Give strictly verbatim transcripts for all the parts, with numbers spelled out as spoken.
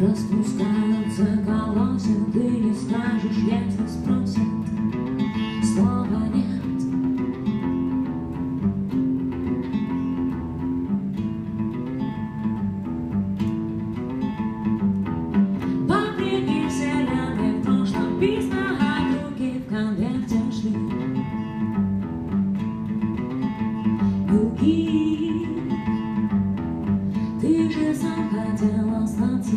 Распускаются колосья, ты не скажешь, если спросят, слова нет. Попрыгни вселенной в том, что письма от руки в конверте шли. Юги, ты же сам хотел остаться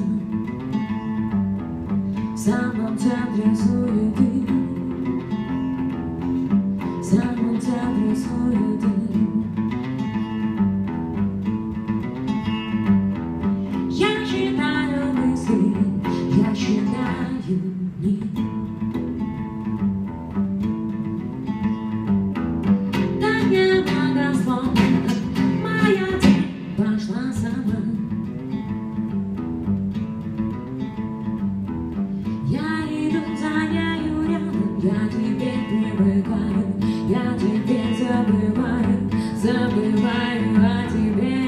в самом центре суеты, в самом центре суеты. Я считаю мысли, я считаю дни. Да не благословна моя день прошла сама. Я иду за нею рядом, я теперь привыкаю, я теперь забываю, забываю о тебе,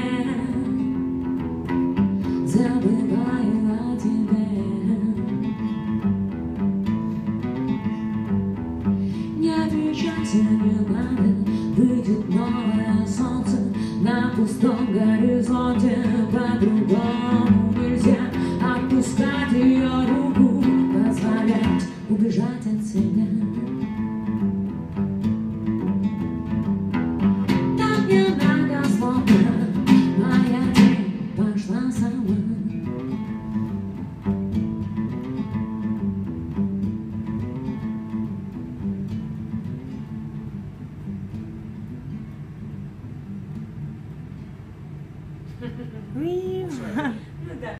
забываю о тебе. Не отвечайся, не надо, выйдет новое солнце на пустом горизонте, по-другому нельзя отпускать ее руку, позволять убежать от себя. Так немногословно моя день пошла сама. Ну да.